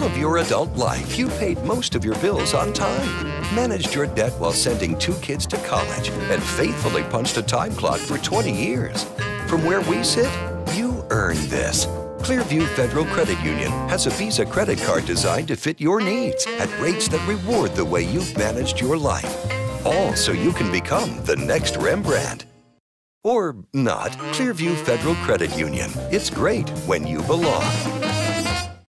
of your adult life, you paid most of your bills on time, managed your debt while sending 2 kids to college, and faithfully punched a time clock for 20 years. From where we sit, you earned this. Clearview Federal Credit Union has a Visa credit card designed to fit your needs at rates that reward the way you've managed your life. All so you can become the next Rembrandt. Or not. Clearview Federal Credit Union. It's great when you belong.